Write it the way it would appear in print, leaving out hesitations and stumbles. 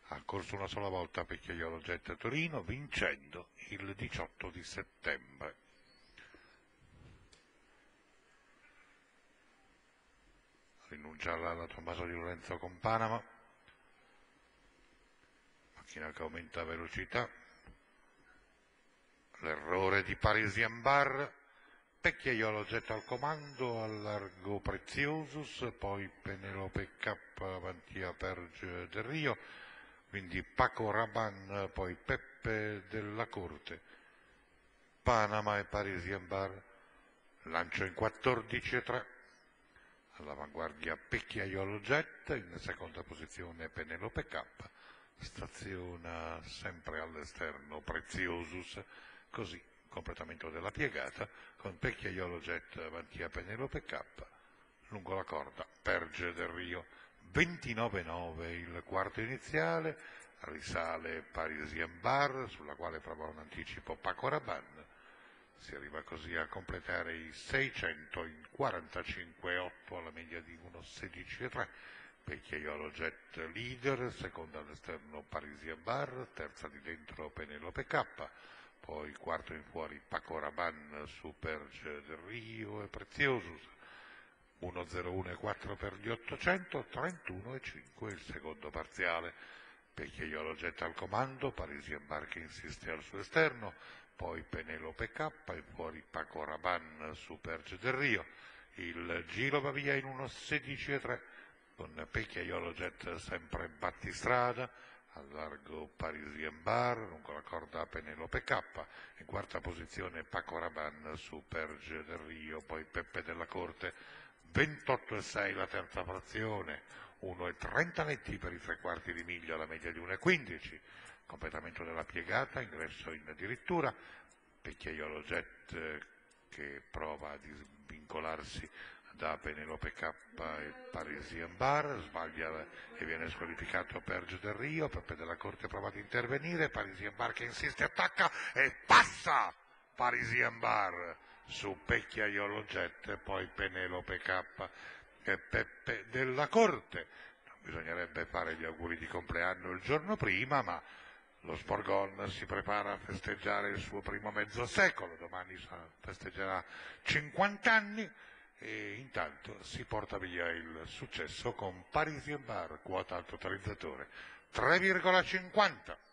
ha corso una sola volta Pecchiaiolo Jet a Torino, vincendo il 18 di settembre. Rinuncia alla Tommaso Di Lorenzo con Panama, macchina che aumenta velocità, l'errore di Parisian Bar, Pecchiaiolo Jet al comando, al largo Preziosus, poi Penelope K avanti a Perge del Rio, quindi Paco Rabanne, poi Peppe della Corte, Panama e Parisian Bar, lancio in 14,3, all'avanguardia Pecchiaiolo Jet, in seconda posizione Penelope K, staziona sempre all'esterno Preziosus, così completamento della piegata con Pecchiaiolo Jet avanti a Penelope K, lungo la corda Perge del Rio, 29,9 il quarto iniziale, risale Parisian Bar sulla quale prova un anticipo Paco Rabanne, si arriva così a completare i 600 in 45,8 alla media di 1,16,3, Pecchiaiolo Jet leader, seconda all'esterno Parisian Bar, terza di dentro Penelope K, poi quarto in fuori Paco Rabanne su Perge del Rio e Preziosus, 1,01,4 per gli 800, 31,5 il secondo parziale. Pecchiaiolo Jet al comando, Parisian Bar che insiste al suo esterno, poi Penelope K, in fuori Paco Rabanne su Perge del Rio. Il giro va via in 1,16,3 con Pecchiaiolo Jet sempre battistrada, al largo Parisian Bar, lungo la corda Penelope K, in quarta posizione Paco Rabanne su Perge del Rio, poi Peppe della Corte, 28,6 la terza frazione, 1,30 netti per i 3/4 di miglio alla media di 1,15, completamento della piegata, ingresso in addirittura, Pecchiaiolo Jet che prova a svincolarsi da Penelope K e Parisian Bar, sbaglia e viene squalificato Perge del Rio, Peppe della Corte prova ad intervenire, Parisian Bar che insiste, attacca e passa Parisian Bar su Pecchiaiolo Jet, poi Penelope K e Peppe della Corte. Non bisognerebbe fare gli auguri di compleanno il giorno prima, ma lo Sporgon si prepara a festeggiare il suo primo mezzo secolo, domani festeggerà 50 anni, e intanto si porta via il successo con Parisian Bar, quota al totalizzatore 3,50.